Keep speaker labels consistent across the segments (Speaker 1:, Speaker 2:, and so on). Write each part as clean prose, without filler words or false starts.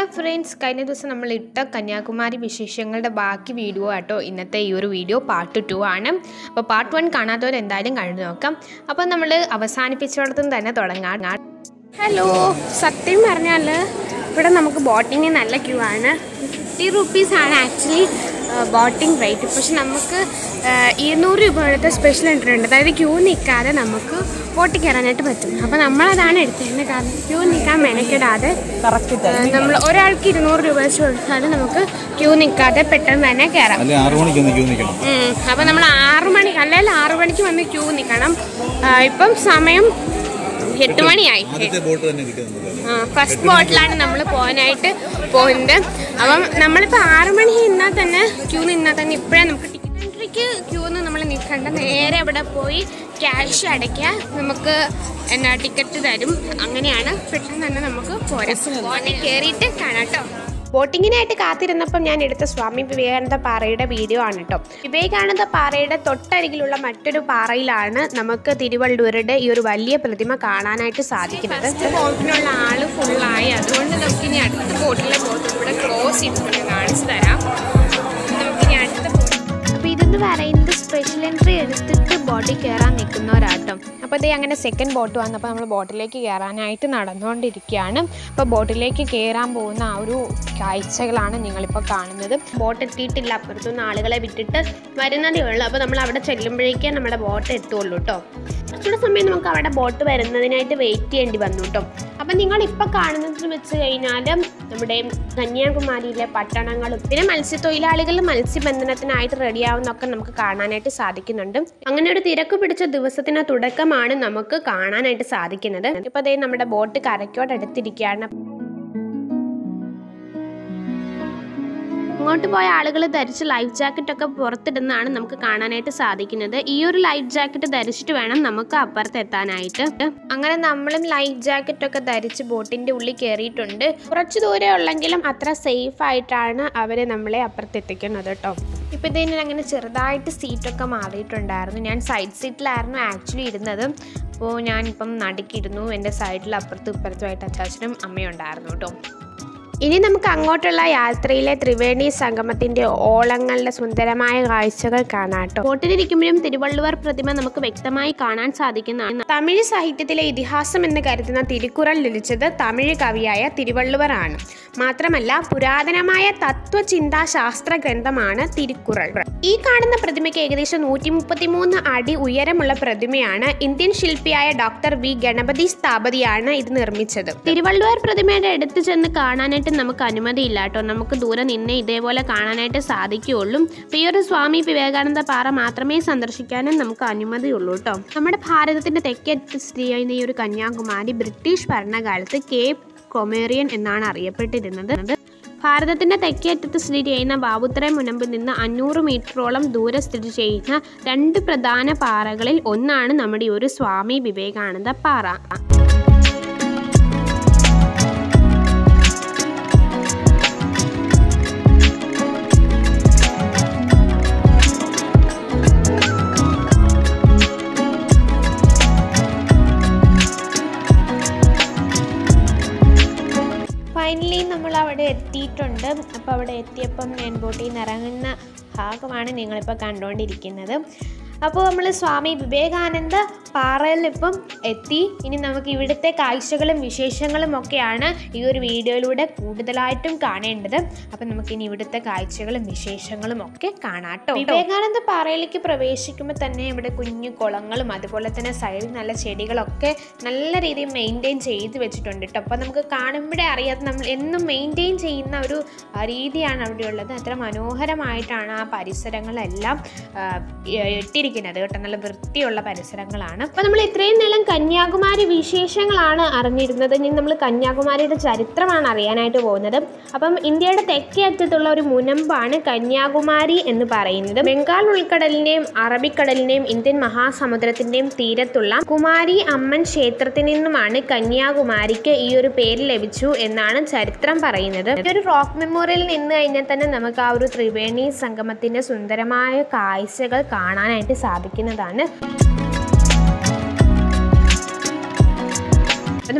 Speaker 1: Friends, കഴിഞ്ഞ ദിവസം നമ്മൾ ഇട്ട കന്യാകുമാരി വിശേഷങ്ങളുടെ ബാക്കി വീഡിയോ ആട്ടോ ഇന്നത്തെ ഈ ഒരു വീഡിയോ പാർട്ട് 2 ആണ്. അപ്പോൾ പാർട്ട് 1 കാണാത്തവർ എന്തായാലും കണ്ടു നോക്കാം. അപ്പോൾ നമ്മൾ അവസാനിപ്പിച്ചിടത്തും തന്നെ തുടങ്ങാം.
Speaker 2: ഹലോ, സത്യം പറഞ്ഞാൽ ഇവിടെ നമുക്ക് ബോട്ടിങ് നല്ല ക്യൂ ആണ്. 50 റുപ്പീസാണ് ആക്ച്വലി ബോട്ടിംഗ് റേറ്റ്. പക്ഷെ നമുക്ക് 200 രൂപയുടെ സ്പെഷ്യൽ എൻട്രി ഉണ്ട്. അതായത് ക്യൂ നിൽക്കാതെ നമുക്ക് ബോട്ടിൽ കയറാനായിട്ട് പറ്റും. അപ്പോൾ നമ്മളതാണ് എടുത്തത്. കാരണം ക്യൂ നിൽക്കാൻ മെനക്കെടാതെ നമ്മൾ ഒരാൾക്ക് 200 രൂപ വെച്ച് കൊടുത്താൽ നമുക്ക് ക്യൂ നിൽക്കാതെ പെട്ടെന്ന് തന്നെ കയറാം. അപ്പോൾ നമ്മൾ 6 മണി അല്ലെങ്കിൽ 6 മണിക്ക് വന്ന് ക്യൂ നിൽക്കണം. ഇപ്പം സമയം 8 മണിയായി. ഫസ്റ്റ് ബോട്ടിലാണ് നമ്മൾ പോകാനായിട്ട് പോകുന്നത്. അപ്പം നമ്മളിപ്പോൾ 6 മണി നിന്നാൽ തന്നെ ക്യൂ നിന്നാൽ തന്നെ ഇപ്പോഴേ നമുക്ക് ടിക്കറ്റ് എൻട്രിക്ക് ക്യൂ ഒന്നും നമ്മൾ നിൽക്കണ്ട. നേരെ അവിടെ പോയി ക്യാഷ് അടയ്ക്കുക, നമുക്ക് ടിക്കറ്റ് തരും. അങ്ങനെയാണ്, പെട്ടെന്ന് തന്നെ നമുക്ക് പോരാം. ബോട്ടിൽ കയറിയിട്ട് കാണാം കേട്ടോ.
Speaker 1: ബോട്ടിങ്ങിനായിട്ട് കാത്തിരുന്നപ്പം ഞാൻ എടുത്ത സ്വാമി വിവേകാനന്ദ പാറയുടെ വീഡിയോ ആണ് കേട്ടോ. വിവേകാനന്ദ പാറയുടെ തൊട്ടരികിലുള്ള മറ്റൊരു പാറയിലാണ് നമുക്ക് തിരുവള്ളൂരുടെ ഈ ഒരു വലിയ പ്രതിമ കാണാനായിട്ട് സാധിക്കുന്നത്.
Speaker 2: ബോട്ടിനുള്ള ആള് ഫുള്ളായി. അതുകൊണ്ട് നമുക്കിനി അടുത്ത ബോട്ടിലെ ബോട്ട് ഇവിടെ ക്ലോസ് ചെയ്തിട്ടുണ്ട്. കാണിച്ചു തരാം. നമുക്കിനി അടുത്ത ബോട്ട്.
Speaker 1: അപ്പോൾ ഇതെന്ന് പറയുന്നത് സ്പെഷ്യൽ എൻട്രി എടുത്തിട്ട് ബോട്ടിൽ കയറാൻ നിൽക്കുന്നവരാട്ടോ. അപ്പോൾ ഇതേ അങ്ങനെ സെക്കൻഡ് ബോട്ട് വന്നപ്പോൾ നമ്മൾ ബോട്ടിലേക്ക് കയറാനായിട്ട് നടന്നുകൊണ്ടിരിക്കുകയാണ്. അപ്പോൾ ബോട്ടിലേക്ക് കയറാൻ പോകുന്ന ആ ഒരു കാഴ്ചകളാണ് നിങ്ങളിപ്പോൾ കാണുന്നത്. ബോട്ട് എത്തിയിട്ടില്ല, അപ്പുറത്തുനിന്ന് ആളുകളെ വിട്ടിട്ട് വരുന്നതേ ഉള്ളൂ. അപ്പോൾ നമ്മൾ അവിടെ ചെല്ലുമ്പോഴേക്കേ നമ്മുടെ ബോട്ട് എത്തുള്ളൂ കേട്ടോ. കുറച്ചുകൂടെ സമയം നമുക്ക് അവിടെ ബോട്ട് വരുന്നതിനായിട്ട് വെയിറ്റ് ചെയ്യേണ്ടി വന്നു കേട്ടോ. അപ്പം നിങ്ങളിപ്പോൾ കാണുന്നത് വെച്ച് കഴിഞ്ഞാൽ നമ്മുടെ കന്യാകുമാരിയിലെ പട്ടണങ്ങളും പിന്നെ മത്സ്യത്തൊഴിലാളികൾ മത്സ്യബന്ധനത്തിനായിട്ട് റെഡിയാവുന്നൊക്കെ നമുക്ക് കാണാനായിട്ട് സാധിക്കുന്നുണ്ട്. അങ്ങനെ ഒരു തിരക്ക് പിടിച്ച ദിവസത്തിന് തുടക്കമാണ് നമുക്ക് കാണാനായിട്ട് സാധിക്കുന്നത്. ഇപ്പോൾ അതേ നമ്മുടെ ബോട്ട് കരയ്ക്കോടടുത്തിരിക്കുകയാണ്. അങ്ങോട്ട് പോയ ആളുകൾ ധരിച്ച് ലൈഫ് ജാക്കറ്റൊക്കെ പുറത്തിടുന്നതാണ് നമുക്ക് കാണാനായിട്ട് സാധിക്കുന്നത്. ഈ ഒരു ലൈഫ് ജാക്കറ്റ് ധരിച്ചിട്ട് വേണം നമുക്ക് അപ്പുറത്ത് എത്താനായിട്ട്. അങ്ങനെ നമ്മളും ലൈഫ് ജാക്കറ്റൊക്കെ ധരിച്ച് ബോട്ടിന്റെ ഉള്ളിൽ കയറിയിട്ടുണ്ട്. കുറച്ച് ദൂരം ഉള്ളെങ്കിലും അത്ര സേഫ് ആയിട്ടാണ് അവര് നമ്മളെ അപ്പുറത്ത് എത്തിക്കുന്നത് കേട്ടോ. ഇപ്പം ഇതിന് അങ്ങനെ ചെറുതായിട്ട് സീറ്റൊക്കെ മാറിയിട്ടുണ്ടായിരുന്നു. ഞാൻ സൈഡ് സീറ്റിലായിരുന്നു ആക്ച്വലി ഇരുന്നത്. അപ്പോൾ ഞാനിപ്പം നടുക്കിയിരുന്നു. എൻ്റെ സൈഡിൽ അപ്പുറത്തും ഇപ്പുറത്തുമായിട്ട് അച്ചാച്ചനും അമ്മയും ഉണ്ടായിരുന്നു കേട്ടോ. ഇനി നമുക്ക് അങ്ങോട്ടുള്ള യാത്രയിലെ ത്രിവേണി സംഗമത്തിന്റെ ഓളങ്ങളുടെ സുന്ദരമായ കാഴ്ചകൾ കാണാം കേട്ടോ. ബോട്ടിലിരിക്കുമ്പോഴും തിരുവള്ളുവർ പ്രതിമ നമുക്ക് വ്യക്തമായി കാണാൻ സാധിക്കുന്നതാണ്. തമിഴ് സാഹിത്യത്തിലെ ഇതിഹാസം എന്ന് കരുതുന്ന തിരുക്കുറൾ രചിച്ചത് തമിഴ് കവിയായ തിരുവള്ളുവർ ആണ്. മാത്രമല്ല പുരാതനമായ തത്വചിന്താ ശാസ്ത്ര ഗ്രന്ഥമാണ് തിരുക്കുറൾ. ഈ കാണുന്ന പ്രതിമയ്ക്ക് ഏകദേശം 133 അടി ഉയരമുള്ള പ്രതിമയാണ്. ഇന്ത്യൻ ശില്പിയായ ഡോക്ടർ വി ഗണപതി സ്ഥാപതിയാണ് ഇത് നിർമ്മിച്ചത്. തിരുവള്ളുവർ പ്രതിമയുടെ അടുത്ത് ചെന്ന് കാണാനായിട്ട് നമുക്ക് അനുമതിയില്ല കേട്ടോ. നമുക്ക് ദൂരെ നിന്നേ ഇതേപോലെ കാണാനായിട്ട് സാധിക്കുകയുള്ളൂ. ഈ ഒരു സ്വാമി വിവേകാനന്ദ പാറ മാത്രമേ സന്ദർശിക്കാനും നമുക്ക് അനുമതിയുള്ളൂ കേട്ടോ. നമ്മുടെ ഭാരതത്തിന്റെ തെക്കേയറ്റത്ത് സ്ഥിതി ചെയ്യുന്ന ഈ ഒരു കന്യാകുമാരി ബ്രിട്ടീഷ് ഭരണകാലത്ത് കേപ്പ് കൊമേറിയൻ എന്നാണ് അറിയപ്പെട്ടിരുന്നത്. ഭാരതത്തിന്റെ തെക്കേയറ്റത്ത് സ്ഥിതി ചെയ്യുന്ന ബാബുത്രയ മുനമ്പിൽ നിന്ന് 500 മീറ്ററോളം ദൂരെ സ്ഥിതി ചെയ്യുന്ന 2 പ്രധാന പാറകളിൽ ഒന്നാണ് നമ്മുടെ ഒരു സ്വാമി വിവേകാനന്ദ പാറ. ഫൈനലി നമ്മൾ അവിടെ എത്തിയിട്ടുണ്ട്. അപ്പോൾ അവിടെ എത്തിയപ്പം ഞാൻ ബോട്ടിൽ നിന്ന് ഇറങ്ങുന്ന ഭാഗമാണ് നിങ്ങളിപ്പോൾ കണ്ടുകൊണ്ടിരിക്കുന്നത്. അപ്പോൾ നമ്മൾ സ്വാമി വിവേകാനന്ദ പാറയിൽ ഇപ്പം എത്തി. ഇനി നമുക്ക് ഇവിടുത്തെ കാഴ്ചകളും വിശേഷങ്ങളും ഒക്കെയാണ് ഈ ഒരു വീഡിയോയിലൂടെ കൂടുതലായിട്ടും കാണേണ്ടത്. അപ്പം നമുക്കിനി ഇവിടുത്തെ കാഴ്ചകളും വിശേഷങ്ങളും ഒക്കെ കാണാം കേട്ടോ. വിവേകാനന്ദ പാറയിലേക്ക് പ്രവേശിക്കുമ്പോൾ തന്നെ ഇവിടെ കുഞ്ഞു കുളങ്ങളും അതുപോലെ തന്നെ സൈഡിൽ നല്ല ചെടികളൊക്കെ നല്ല രീതിയിൽ മെയിൻറ്റെയിൻ ചെയ്ത് വെച്ചിട്ടുണ്ട് കേട്ടോ. അപ്പോൾ നമുക്ക് കാണുമ്പോഴേ അറിയാതെ നമ്മൾ എന്നും മെയിൻറ്റെയിൻ ചെയ്യുന്ന ഒരു രീതിയാണ് അവിടെ ഉള്ളത്. അത്ര മനോഹരമായിട്ടാണ് ആ പരിസരങ്ങളെല്ലാം ഇട്ടിരിക്കുന്നത് കേട്ടോ. നല്ല വൃത്തിയുള്ള പരിസരങ്ങളാണ്. അപ്പോൾ നമ്മൾ ഇത്രയും നേരം കന്യാകുമാരി വിശേഷങ്ങളാണ് അറിഞ്ഞിരുന്നത്. ഇനി നമ്മൾ കന്യാകുമാരിയുടെ ചരിത്രമാണ് അറിയാനായിട്ട് പോകുന്നത്. അപ്പം ഇന്ത്യയുടെ തെക്കേ അറ്റത്തുള്ള ഒരു മുനമ്പാണ് കന്യാകുമാരി എന്ന് പറയുന്നത്. ബംഗാൾ ഉൾക്കടലിന്റെയും അറബിക്കടലിന്റെയും ഇന്ത്യൻ മഹാസമുദ്രത്തിന്റെയും തീരത്തുള്ള കുമാരി അമ്മൻ ക്ഷേത്രത്തിൽ നിന്നുമാണ് കന്യാകുമാരിക്ക് ഈ ഒരു പേര് ലഭിച്ചു എന്നാണ് ചരിത്രം പറയുന്നത്. ഈ ഒരു റോക്ക് മെമ്മോറിയലിൽ നിന്ന് കഴിഞ്ഞാൽ തന്നെ നമുക്ക് ആ ഒരു ത്രിവേണി സംഗമത്തിന്റെ സുന്ദരമായ കാഴ്ചകൾ കാണാനായിട്ട് സാധിക്കുന്നതാണ്.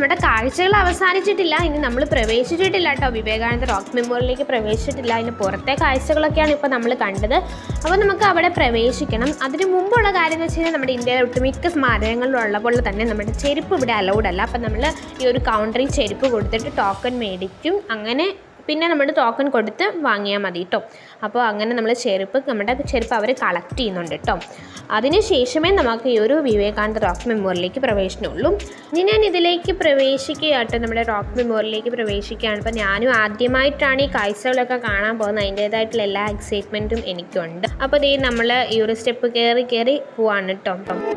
Speaker 1: നമ്മുടെ കാഴ്ചകൾ അവസാനിച്ചിട്ടില്ല. ഇനി നമ്മൾ പ്രവേശിച്ചിട്ടില്ല കേട്ടോ, വിവേകാനന്ദ റോക്ക് മെമ്മോറിയലിലേക്ക് പ്രവേശിച്ചിട്ടില്ല. അതിന് പുറത്തെ കാഴ്ചകളൊക്കെയാണ് ഇപ്പോൾ നമ്മൾ കണ്ടത്. അപ്പോൾ നമുക്ക് അവിടെ പ്രവേശിക്കണം. അതിന് മുമ്പുള്ള കാര്യം എന്ന് വെച്ച് കഴിഞ്ഞാൽ നമ്മുടെ ഇന്ത്യയിലെ ഒട്ടുമിക്ക സ്മാരകങ്ങളിലുള്ള പോലെ തന്നെ നമ്മുടെ ചെരുപ്പ് ഇവിടെ അലൗഡ് അല്ല. അപ്പോൾ നമ്മൾ ഈ ഒരു കൗണ്ടറിൽ ചെരുപ്പ് കൊടുത്തിട്ട് ടോക്കൺ മേടിക്കും. അങ്ങനെ പിന്നെ നമ്മൾ ടോക്കൺ കൊടുത്ത് വാങ്ങിയാൽ മതി കേട്ടോ. അപ്പോൾ അങ്ങനെ നമ്മുടെ ചെരുപ്പ് അവർ കളക്ട് ചെയ്യുന്നുണ്ട് കേട്ടോ. അതിനുശേഷമേ നമുക്ക് ഈ ഒരു വിവേകാനന്ദ റോക്ക് മെമ്മോറിയലിലേക്ക് പ്രവേശനമുള്ളൂ. ഇനി ഞാൻ ഇതിലേക്ക് പ്രവേശിക്കുക കേട്ടോ, നമ്മുടെ റോക്ക് മെമ്മോറിയലിലേക്ക് പ്രവേശിക്കുകയാണ്. അപ്പോൾ ഞാനും ആദ്യമായിട്ടാണ് ഈ കാഴ്ചകളൊക്കെ കാണാൻ പോകുന്നത്. അതിൻ്റേതായിട്ടുള്ള എല്ലാ എക്സൈറ്റ്മെൻറ്റും എനിക്കുണ്ട്. അപ്പോൾ ഇതേ നമ്മൾ ഈ ഒരു സ്റ്റെപ്പ് കയറി പോവാണ് കേട്ടോ.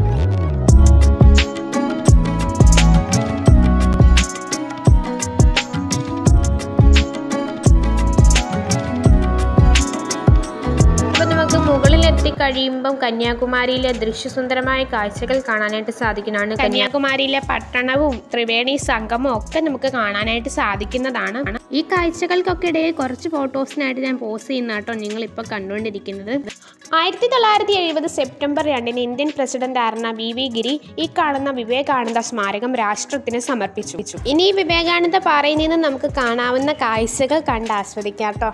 Speaker 1: കഴിയുമ്പം കന്യാകുമാരിയിലെ ദൃശ്യസുന്ദരമായ കാഴ്ചകൾ കാണാനായിട്ട് സാധിക്കുന്നതാണ്. കന്യാകുമാരിയിലെ പട്ടണവും ത്രിവേണി സംഗമവും ഒക്കെ നമുക്ക് കാണാനായിട്ട് സാധിക്കുന്നതാണ്. ഈ കാഴ്ചകൾക്കൊക്കെ ഇടയിൽ കുറച്ച് ഫോട്ടോസിനായിട്ട് ഞാൻ പോസ്റ്റ് ചെയ്യുന്ന കേട്ടോ നിങ്ങളിപ്പോൾ കണ്ടുകൊണ്ടിരിക്കുന്നത്. 1970 സെപ്റ്റംബർ 2 ഇന്ത്യൻ പ്രസിഡന്റ് ആയിരുന്ന വി ഗിരി ഈ കാണുന്ന വിവേകാനന്ദ സ്മാരകം രാഷ്ട്രത്തിന് സമർപ്പിച്ചു. ഇനി വിവേകാനന്ദ പാറയിൽ നിന്ന് നമുക്ക് കാണാവുന്ന കാഴ്ചകൾ കണ്ട് ആസ്വദിക്കാം കേട്ടോ.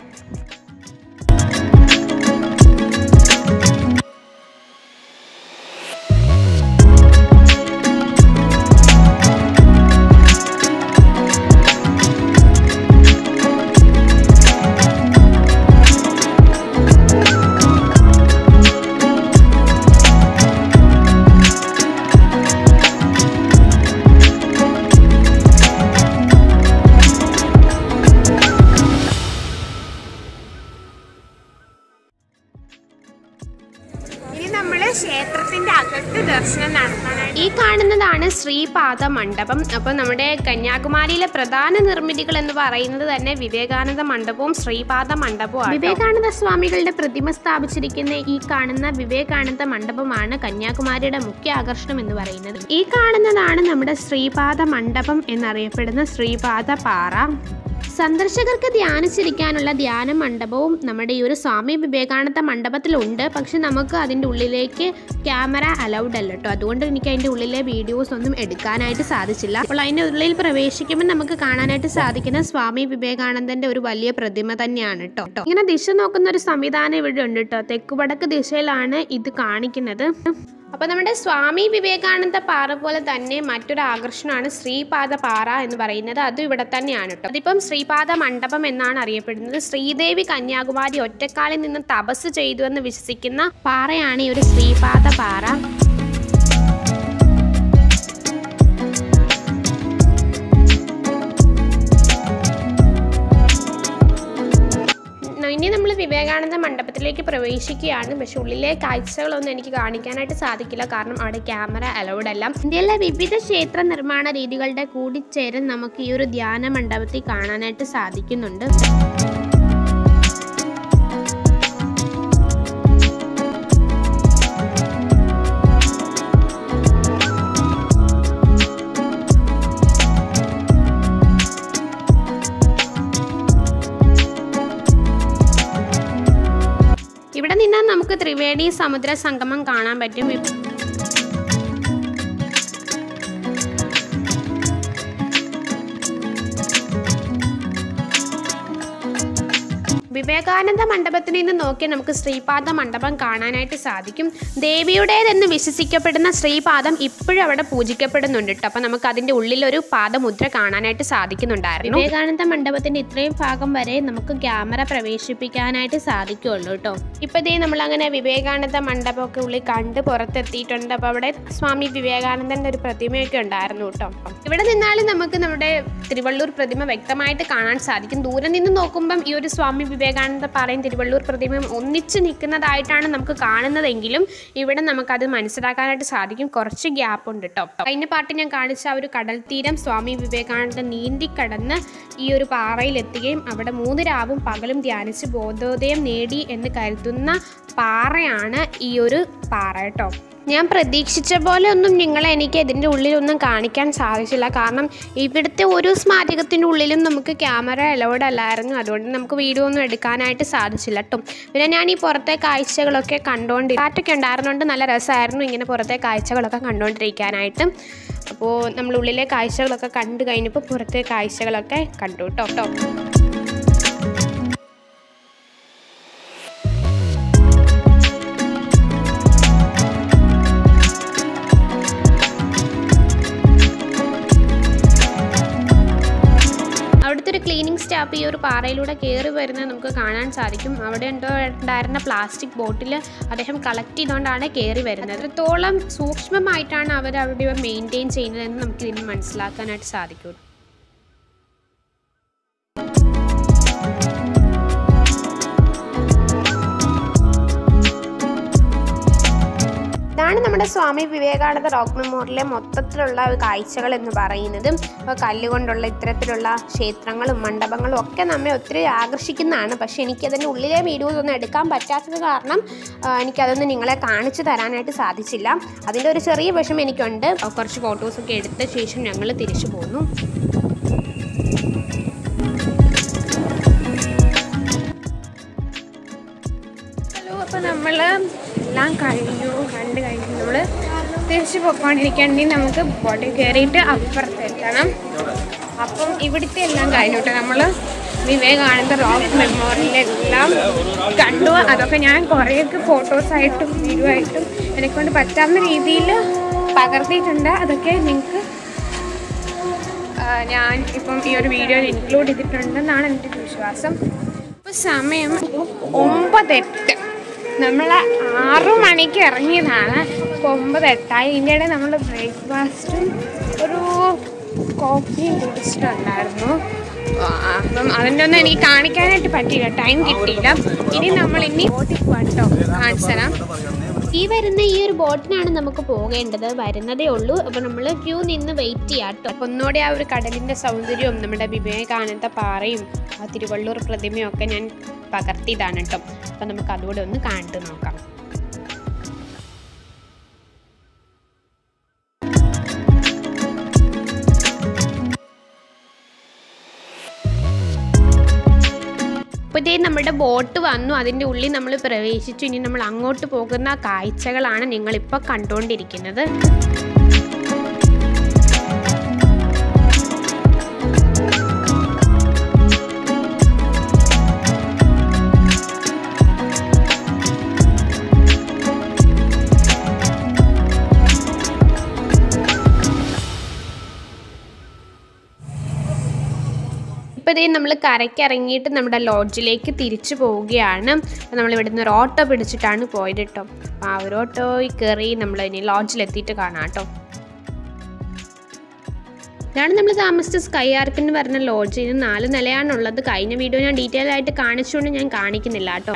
Speaker 1: ക്ഷേത്രത്തിന്റെ അകത്ത് ദർശനം നടത്താനായിട്ട് ഈ കാണുന്നതാണ് ശ്രീപാദ മണ്ഡപം. അപ്പോൾ നമ്മുടെ കന്യാകുമാരിയിലെ പ്രധാന നിർമ്മിതികൾ എന്ന് പറയുന്നത് തന്നെ വിവേകാനന്ദ മണ്ഡപവും ശ്രീപാദ മണ്ഡപവും. വിവേകാനന്ദ സ്വാമികളുടെ പ്രതിമ സ്ഥാപിച്ചിരിക്കുന്ന ഈ കാണുന്ന വിവേകാനന്ദ മണ്ഡപമാണ് കന്യാകുമാരിയുടെ മുഖ്യ ആകർഷണം എന്ന് പറയുന്നത്. ഈ കാണുന്നതാണ് നമ്മുടെ ശ്രീപാദ മണ്ഡപം എന്നറിയപ്പെടുന്ന ശ്രീപാദ പാറ. സന്ദർശകർക്ക് ധ്യാനിച്ചിരിക്കാനുള്ള ധ്യാന മണ്ഡപവും നമ്മുടെ ഈ ഒരു സ്വാമി വിവേകാനന്ദ മണ്ഡപത്തിലുണ്ട്. പക്ഷെ നമുക്ക് അതിൻ്റെ ഉള്ളിലേക്ക് ക്യാമറ അലൗഡ് അല്ല കേട്ടോ. അതുകൊണ്ട് എനിക്ക് അതിൻ്റെ ഉള്ളിലെ വീഡിയോസ് ഒന്നും എടുക്കാനായിട്ട് സാധിച്ചില്ല. അപ്പോൾ അതിൻ്റെ ഉള്ളിൽ പ്രവേശിക്കുമ്പോൾ നമുക്ക് കാണാനായിട്ട് സാധിക്കുന്ന സ്വാമി വിവേകാനന്ദൻ്റെ ഒരു വലിയ പ്രതിമ തന്നെയാണ് കേട്ടോ. ഇങ്ങനെ ദിശ നോക്കുന്ന ഒരു സംവിധാനം ഇവിടെ ഉണ്ട് കേട്ടോ. തെക്കുവടക്ക് ദിശയിലാണ് ഇത് കാണിക്കുന്നത്. അപ്പോൾ നമ്മുടെ സ്വാമി വിവേകാനന്ദ പാറ പോലെ തന്നെ മറ്റൊരു ആകർഷണമാണ് ശ്രീപാദ പാറ എന്ന് പറയുന്നത്. അതും ഇവിടെ തന്നെയാണ് കേട്ടോ. അതിപ്പം ശ്രീപാദ മണ്ഡപം എന്നാണ് അറിയപ്പെടുന്നത്. ശ്രീദേവി കന്യാകുമാരി ഒറ്റക്കാലിൽ നിന്ന് തപസ് ചെയ്തു എന്ന് വിശ്വസിക്കുന്ന പാറയാണ് ഈ ഒരു ശ്രീപാദ പാറ. ഇനി നമ്മൾ വിവേകാനന്ദ മണ്ഡപത്തിലേക്ക് പ്രവേശിക്കുകയാണ്. പക്ഷെ ഉള്ളിലെ കാഴ്ചകളൊന്നും എനിക്ക് കാണിക്കാനായിട്ട് സാധിക്കില്ല, കാരണം അവിടെ ക്യാമറ അലൗഡ് അല്ല. ഇന്ത്യയിലെ വിവിധ ക്ഷേത്ര നിർമ്മാണ രീതികളുടെ കൂടിച്ചേരൽ നമുക്ക് ഈ ഒരു ധ്യാന മണ്ഡപത്തിൽ കാണാനായിട്ട് സാധിക്കുന്നുണ്ട്. ഇവിടെ നിന്നാൽ നമുക്ക് ത്രിവേണി സമുദ്ര സംഗമം കാണാൻ പറ്റും. വിവേകാനന്ദ മണ്ഡപത്തിൽ നിന്ന് നോക്കി നമുക്ക് ശ്രീപാദ മണ്ഡപം കാണാനായിട്ട് സാധിക്കും. ദേവിയുടേതെന്ന് വിശ്വസിക്കപ്പെടുന്ന ശ്രീപാദം ഇപ്പോഴും അവിടെ പൂജിക്കപ്പെടുന്നുണ്ട് കേട്ടോ. അപ്പോൾ നമുക്ക് അതിൻ്റെ ഉള്ളിലൊരു പാദമുദ്ര കാണാനായിട്ട് സാധിക്കുന്നുണ്ടായിരുന്നു. വിവേകാനന്ദ മണ്ഡപത്തിൻ്റെ ഇത്രയും ഭാഗം വരെ നമുക്ക് ക്യാമറ പ്രവേശിപ്പിക്കാനായിട്ട് സാധിക്കുള്ളൂ കേട്ടോ. ഇപ്പോൾ ഇതേ നമ്മളങ്ങനെ വിവേകാനന്ദ മണ്ഡപമൊക്കെ ഉള്ളിൽ കണ്ട് പുറത്തെത്തിയിട്ടുണ്ട്. അപ്പോൾ അവിടെ സ്വാമി വിവേകാനന്ദൻ്റെ ഒരു പ്രതിമയൊക്കെ ഉണ്ടായിരുന്നു കേട്ടോ. ഇവിടെ നിന്നാലും നമുക്ക് നമ്മുടെ തിരുവള്ളൂർ പ്രതിമ വ്യക്തമായിട്ട് കാണാൻ സാധിക്കും. ദൂരെ നിന്ന് നോക്കുമ്പം ഈ ഒരു സ്വാമി വിവേകാനന്ദ പാറയും തിരുവള്ളൂർ പ്രതിമയും ഒന്നിച്ച് നിൽക്കുന്നതായിട്ടാണ് നമുക്ക് കാണുന്നതെങ്കിലും ഇവിടെ നമുക്കത് മനസ്സിലാക്കാനായിട്ട് സാധിക്കും. കുറച്ച് ഗ്യാപ്പ് ഉണ്ട് കേട്ടോ. കഴിഞ്ഞ പാട്ട് ഞാൻ കാണിച്ച ആ ഒരു കടൽ തീരം സ്വാമി വിവേകാനന്ദ നീന്തിക്കടന്ന് ഈ ഒരു പാറയിലെത്തുകയും അവിടെ 3 രാവും പകലും ധ്യാനിച്ച് ബോധോദയം നേടി എന്ന് കരുതുന്ന പാറയാണ് ഈ ഒരു പാറ കേട്ടോ. ഞാൻ പ്രതീക്ഷിച്ച പോലെ ഒന്നും എനിക്ക് ഇതിൻ്റെ ഉള്ളിലൊന്നും കാണിക്കാൻ സാധിച്ചില്ല. കാരണം ഇവിടുത്തെ ഒരു സ്മാരകത്തിൻ്റെ ഉള്ളിലും നമുക്ക് ക്യാമറ അലൗഡ് അല്ലായിരുന്നു. അതുകൊണ്ട് നമുക്ക് വീഡിയോ ഒന്നും എടുക്കാനായിട്ട് സാധിച്ചില്ല കേട്ടോ. പിന്നെ ഞാൻ ഈ പുറത്തെ കാഴ്ചകളൊക്കെ കാറ്റൊക്കെ ഉണ്ടായിരുന്നുകൊണ്ട് നല്ല രസമായിരുന്നു ഇങ്ങനെ പുറത്തെ കാഴ്ചകളൊക്കെ കണ്ടുകൊണ്ടിരിക്കാനായിട്ട്. അപ്പോൾ നമ്മൾ ഉള്ളിലെ കാഴ്ചകളൊക്കെ കണ്ടു കഴിഞ്ഞപ്പോൾ പുറത്തെ കാഴ്ചകളൊക്കെ കണ്ടു കേട്ടോ. അവിടുത്തെ ഒരു ക്ലീനിങ് സ്റ്റാഫ് ഈ ഒരു പാറയിലൂടെ കയറി വരുന്നത് നമുക്ക് കാണാൻ സാധിക്കും. അവിടെ ഉണ്ടായിരുന്ന പ്ലാസ്റ്റിക് ബോട്ടിൽ അദ്ദേഹം കളക്ട് ചെയ്തുകൊണ്ടാണ് കയറി വരുന്നത്. അത്രത്തോളം സൂക്ഷ്മമായിട്ടാണ് അവർ അവിടെ മെയിൻറ്റെയിൻ ചെയ്യുന്നതെന്ന് നമുക്ക് ഇതിന് മനസ്സിലാക്കാനായിട്ട് സാധിക്കും. ഇതാണ് നമ്മുടെ സ്വാമി വിവേകാനന്ദ റോക്ക് മെമ്മോറിയലിലെ മൊത്തത്തിലുള്ള കാഴ്ചകൾ എന്ന് പറയുന്നത്. കല്ലുകൊണ്ടുള്ള ഇത്തരത്തിലുള്ള ക്ഷേത്രങ്ങളും മണ്ഡപങ്ങളും ഒക്കെ നമ്മെ ഒത്തിരി ആകർഷിക്കുന്നതാണ്. പക്ഷേ എനിക്കതിൻ്റെ ഉള്ളിലെ വീഡിയോസ് ഒന്നും എടുക്കാൻ പറ്റാത്തത് കാരണം എനിക്കതൊന്നും നിങ്ങളെ കാണിച്ചു തരാനായിട്ട് സാധിച്ചില്ല. അതിൻ്റെ ഒരു ചെറിയ വിഷമം എനിക്കുണ്ട്. കുറച്ച് ഫോട്ടോസൊക്കെ എടുത്ത ശേഷം ഞങ്ങൾ തിരിച്ചു പോന്നു.
Speaker 2: അപ്പോൾ നമ്മൾ എല്ലാം കണ്ടു കഴിഞ്ഞു നമ്മൾ തിരിച്ച് പോയിക്കൊണ്ടിരിക്കുകയാണെങ്കിൽ നമുക്ക് ബോട്ടിൽ കയറിയിട്ട് അപ്പുറത്തെത്തണം. അപ്പം ഇവിടുത്തെ എല്ലാം കഴിഞ്ഞു കേട്ടോ. നമ്മൾ വിവേകാനന്ദ റോക്ക് മെമ്മോറിയലെല്ലാം കണ്ടു. അതൊക്കെ ഞാൻ കുറേയൊക്കെ ഫോട്ടോസായിട്ടും വീഡിയോ ആയിട്ടും എന്നെക്കൊണ്ട് പറ്റാവുന്ന രീതിയിൽ പകർത്തിയിട്ടുണ്ട്. അതൊക്കെ നിങ്ങൾക്ക് ഞാൻ ഇപ്പം ഈ ഒരു വീഡിയോയിൽ ഇൻക്ലൂഡ് ചെയ്തിട്ടുണ്ടെന്നാണ് എൻ്റെ വിശ്വാസം. ഇപ്പോൾ സമയം 9:08. നമ്മൾ 6 മണിക്ക് ഇറങ്ങിയതാണ്. ഇപ്പോൾ 9:08. ഇതിൻ്റെ ഇടയിൽ നമ്മൾ ബ്രേക്ക്ഫാസ്റ്റും ഒരു കോഫിയും കുടിച്ചിട്ടുണ്ടായിരുന്നു. അപ്പം അതിൻ്റെ ഒന്നും എനിക്ക് കാണിക്കാനായിട്ട് പറ്റിയില്ല, ടൈം കിട്ടിയില്ല. ഇനി നമ്മളിനി ബോട്ടിൽ പോകട്ടോ, കാണിച്ചു തരാം.
Speaker 1: ഈ വരുന്ന ഈ ഒരു ബോട്ടിനാണ് നമുക്ക് പോകേണ്ടത്. വരുന്നതേ ഉള്ളൂ. അപ്പോൾ നമ്മൾ ക്യൂ നിന്ന് വെയിറ്റ് ചെയ്യാം കേട്ടോ. അപ്പോൾ ഒന്നുകൂടെ ആ ഒരു കടലിൻ്റെ സൗന്ദര്യവും നമ്മുടെ വിവേകാനന്ദ പാറയും ആ തിരുവള്ളൂർ പ്രതിമയും ഒക്കെ ഞാൻ പകർത്തിയതാണ് കേട്ടോ. അപ്പം നമുക്ക് അതുകൂടെ ഒന്ന് കണ്ടു നോക്കാം. അപ്പോൾ ഇതേ നമ്മുടെ ബോട്ട് വന്നു, അതിൻ്റെ ഉള്ളിൽ നമ്മൾ പ്രവേശിച്ചു. ഇനി നമ്മൾ അങ്ങോട്ട് പോകുന്ന കാഴ്ചകളാണ് നിങ്ങളിപ്പോൾ കണ്ടുകൊണ്ടിരിക്കുന്നത്. ഇപ്പോൾ ഇതേ നമ്മൾ കരയ്ക്ക് ഇറങ്ങിയിട്ട് നമ്മുടെ ലോഡ്ജിലേക്ക് തിരിച്ചു പോവുകയാണ്. അപ്പോൾ നമ്മൾ ഇവിടുന്ന് ഒരു ഓട്ടോ പിടിച്ചിട്ടാണ് പോയത് കേട്ടോ. അപ്പോൾ ആ ഒരു ഓട്ടോയിൽ കയറി നമ്മൾ ഇനി ലോഡ്ജിലെത്തിയിട്ട് കാണാം കേട്ടോ. ഇതാണ് നമ്മൾ താമസിച്ച സ്കൈ ആർക്ക് എന്ന് പറഞ്ഞ ലോഡ്ജ്. ഇതിന് 4 നിലയാണുള്ളത്. കഴിഞ്ഞ വീഡിയോ ഞാൻ ഡീറ്റെയിൽ ആയിട്ട് കാണിച്ചുകൊണ്ട് ഞാൻ കാണിക്കുന്നില്ല കേട്ടോ.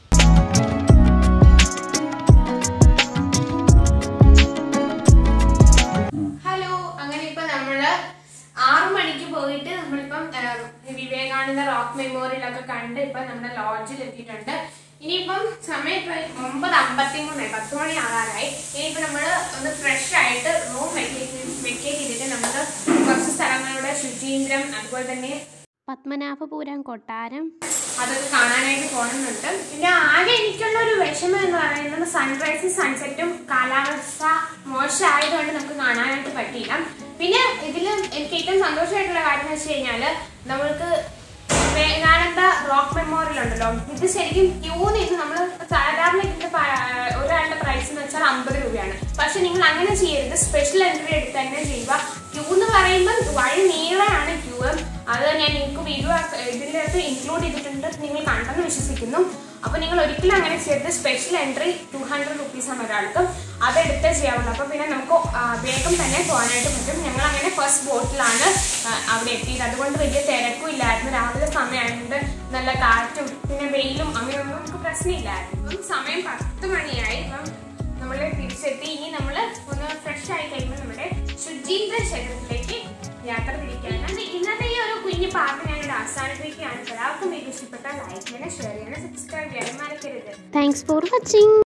Speaker 2: ഹലോ, അങ്ങനെ ഇപ്പം നമ്മൾ 6 മണിക്ക് പോയിട്ട് നമ്മളിപ്പം വിവേകാനന്ദ റോക്ക് മെമ്മോറിയലൊക്കെ കണ്ട് ഇപ്പം നമ്മുടെ ലോഡ്ജിൽ എത്തിയിട്ടുണ്ട്. ഇനിയിപ്പം സമയം 9:53, 10 മണി ആകാറായി. ഇനിയിപ്പോൾ നമ്മൾ ഒന്ന് ഫ്രഷ് ആയിട്ട് റൂം വെക്കേറ്റ് ചെയ്തിട്ട് നമുക്ക് കുറച്ച് സ്ഥലങ്ങളുടെ ശുചീന്ദ്രം, അതുപോലെ തന്നെ
Speaker 1: പത്മനാഭപുരം കൊട്ടാരം
Speaker 2: അതൊക്കെ കാണാനായിട്ട് പോകുന്നുണ്ട്. പിന്നെ ആകെ എനിക്കുള്ള ഒരു വിഷമം എന്ന് പറയുന്നത് സൺറൈസും സൺസെറ്റും കാലാവസ്ഥ മോശമായതുകൊണ്ട് നമുക്ക് കാണാനായിട്ട് പറ്റിയില്ല. പിന്നെ ഇതിൽ എനിക്ക് ഏറ്റവും സന്തോഷമായിട്ടുള്ള കാര്യം എന്ന് വെച്ച് കഴിഞ്ഞാൽ നമ്മൾക്ക് വിവേകാനന്ദ റോക്ക് മെമ്മോറിയൽ ഉണ്ടല്ലോ, ഇത് ശരിക്കും ക്യൂ നിന്ന് നമ്മൾ സാധാരണ ഇതിന്റെ ഒരാളുടെ പ്രൈസ് എന്ന് വെച്ചാൽ 50 രൂപയാണ്. പക്ഷെ നിങ്ങൾ അങ്ങനെ ചെയ്യരുത്, സ്പെഷ്യൽ എൻട്രി എടുത്ത് തന്നെ ചെയ്യുക. ക്യൂ എന്ന് പറയുമ്പോൾ വഴി നീളമാണ് ക്യൂ. അത് ഞാൻ നിങ്ങൾക്ക് വീഡിയോ ഇതിൻ്റെ അകത്ത് ഇൻക്ലൂഡ് ചെയ്തിട്ടുണ്ട്, നിങ്ങൾ കണ്ടെന്ന് വിശ്വസിക്കുന്നു. അപ്പോൾ നിങ്ങൾ ഒരിക്കലും അങ്ങനെ ചെയ്യരുത്. സ്പെഷ്യൽ എൻട്രി 200 റുപ്പീസാണ് ഒരാൾക്ക്, അതെടുത്തേ ചെയ്യാവുള്ളൂ. അപ്പോൾ പിന്നെ നമുക്ക് വേഗം തന്നെ പോകാനായിട്ട് പറ്റും. ഞങ്ങൾ അങ്ങനെ ഫസ്റ്റ് ബോട്ടിലാണ് അവിടെ എത്തിയത്. അതുകൊണ്ട് വലിയ തിരക്കും ഇല്ലായിരുന്നു. രാവിലെ സമയമായതുകൊണ്ട് നല്ല കാറ്റും പിന്നെ വെയിലും അങ്ങനെയൊന്നും നമുക്ക് പ്രശ്നമില്ലായിരുന്നു. അപ്പം സമയം 10 മണിയായി. ഇപ്പം നമ്മൾ തിരിച്ചെത്തി. ഇനി നമ്മൾ ഒന്ന് ഫ്രഷ് ആയി കഴിയുമ്പോൾ നമ്മുടെ ശുചീന്ദ്ര ക്ഷേത്രത്തിലേക്ക് യാത്ര തിരിക്കാനാണ്. ഇന്നത്തെ ഈ ഒരു കുഞ്ഞു പാട്ട് ഞാനിവിടെ അവസാനിപ്പിക്കുകയാണ്. എല്ലാവർക്കും വീഡിയോ ഇഷ്ടപ്പെട്ടാൽ ലൈക്ക് ചെയ്യണം, ഷെയർ ചെയ്യണം, സബ്സ്ക്രൈബ് ചെയ്യാനും മറക്കരുത്.
Speaker 1: Thanks for watching.